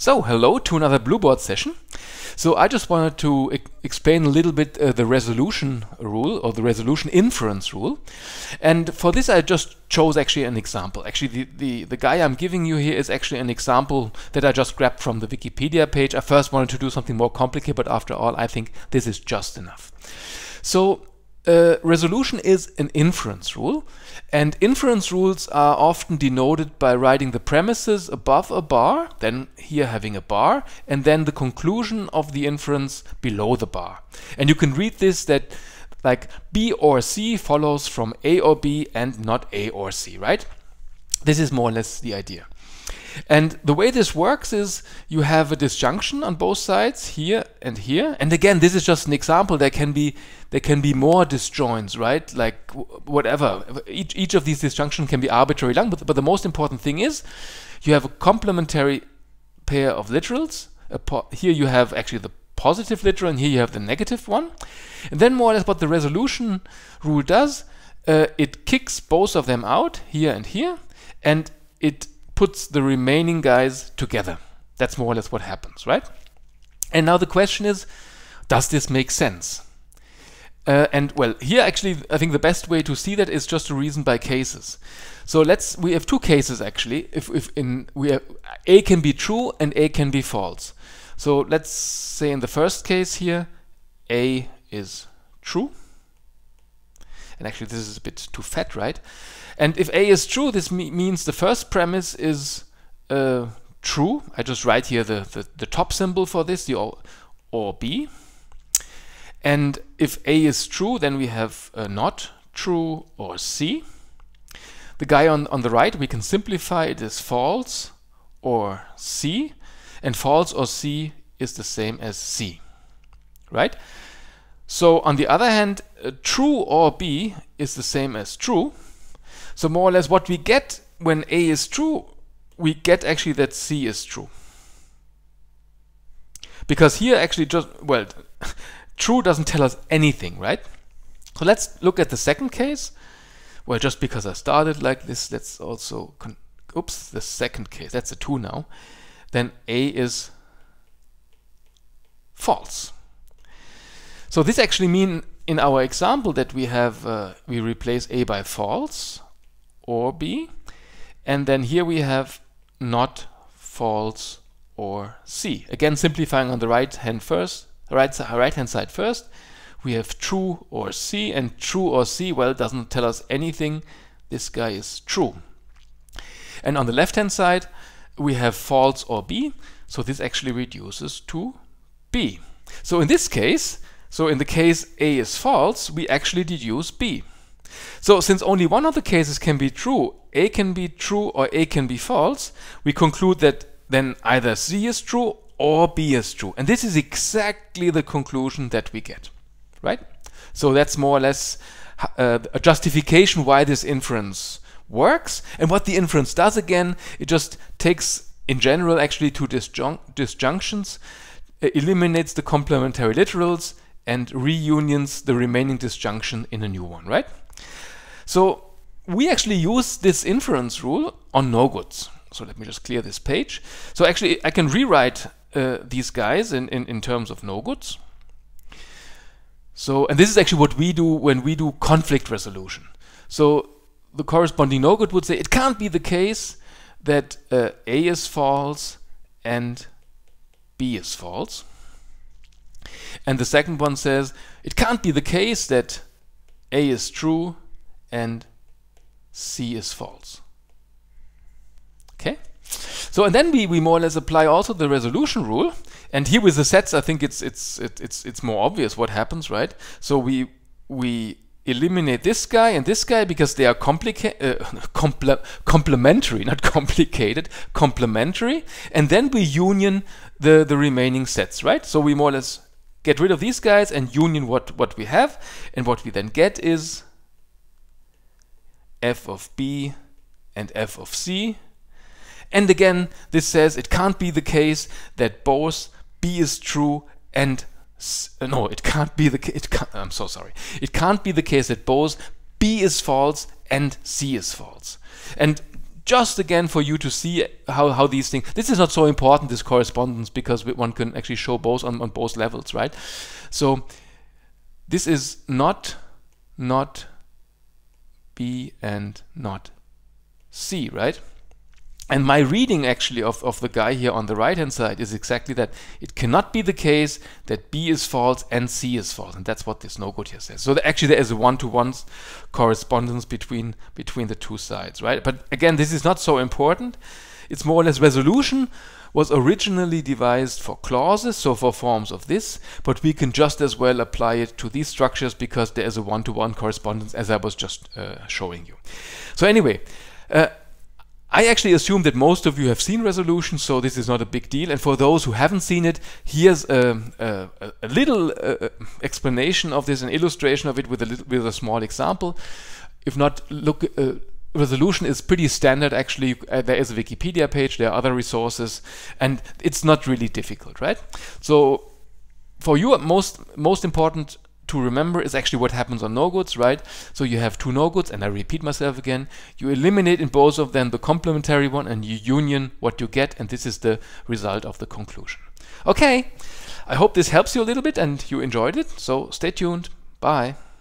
So, hello to another Blueboard session. So I just wanted to explain a little bit the resolution rule or the resolution inference rule. And for this I just chose actually an example. Actually the guy I'm giving you here is actually an example that I just grabbed from the Wikipedia page. I first wanted to do something more complicated, but after all I think this is just enough. So resolution is an inference rule, and inference rules are often denoted by writing the premises above a bar, then here having a bar, and then the conclusion of the inference below the bar. And you can read this that like B or C follows from A or B and not A or C, right? This is more or less the idea. And the way this works is you have a disjunction on both sides, here and here. And again, this is just an example. There can be more disjoints, right? Like whatever. Each of these disjunctions can be arbitrarily long, but the most important thing is you have a complementary pair of literals. Here you have actually the positive literal, and here you have the negative one. And then more or less what the resolution rule does, it kicks both of them out, here and here, and it puts the remaining guys together. That's more or less what happens, right? And now the question is, does this make sense? And well, here actually I think the best way to see that is just to reason by cases. So we have two cases actually. We have A can be true and A can be false. So let's say in the first case here, A is true. And actually this is a bit too fat, right? And if A is true, this means the first premise is true. I just write here the top symbol for this, the or B. And if A is true, then we have not true or C. The guy on the right, we can simplify it as false or C. And false or C is the same as C, right? So on the other hand, true or B is the same as true. So more or less what we get when A is true, we get actually that C is true. Because here actually just, well, true doesn't tell us anything, right? So let's look at the second case. Well, just because I started like this, let's also, oops, the second case, that's a 2 now. Then A is false. So this actually means in our example that we have, we replace A by false or B, and then here we have not false or C. Again, simplifying on the right hand side first, we have true or C, and true or C, well, it doesn't tell us anything. This guy is true. And on the left hand side, we have false or B, so this actually reduces to B. So in this case, so in the case A is false, we actually deduce B. So since only one of the cases can be true, A can be true or A can be false, we conclude that then either C is true or B is true. And this is exactly the conclusion that we get, right? So that's more or less a justification why this inference works. And what the inference does again, it just takes in general actually two disjunctions, eliminates the complementary literals, and reunions the remaining disjunction in a new one, right? So we actually use this inference rule on no-goods. So let me just clear this page. So actually I can rewrite these guys in terms of no-goods. So, and this is actually what we do when we do conflict resolution. So the corresponding no-good would say it can't be the case that A is false and B is false. And the second one says it can't be the case that A is true and C is false. Okay? So and then we more or less apply also the resolution rule. And here with the sets, I think it's more obvious what happens, right? So we eliminate this guy and this guy because they are complementary, not complicated, complementary. And then we union the remaining sets, right? So we more or less get rid of these guys and union what we have. And what we then get is f of B and f of C. And again, this says it can't be the case that both B is true and no, it can't be the case. I'm so sorry. It can't be the case that both B is false and C is false. And just again for you to see how these things, this is not so important, this correspondence, because one can actually show both on both levels, right? So this is not B and not C, right? And my reading actually of the guy here on the right hand side is exactly that. It cannot be the case that B is false and C is false, and that's what this no good here says. So actually there is a one-to-one correspondence between the two sides, right? But again, this is not so important. It's more or less resolution was originally devised for clauses, so for forms of this, but we can just as well apply it to these structures because there is a one-to-one correspondence, as I was just showing you. So anyway, I actually assume that most of you have seen resolution, so this is not a big deal. And for those who haven't seen it, here's a little explanation of this, an illustration of it with a small example. If not, look, resolution is pretty standard actually. There is a Wikipedia page, there are other resources, and it's not really difficult, right? So for you, most important to remember is actually what happens on no-goods, right? So you have two no-goods, and I repeat myself again, you eliminate in both of them the complementary one and you union what you get, and this is the result of the conclusion. Okay, I hope this helps you a little bit and you enjoyed it, so stay tuned. Bye.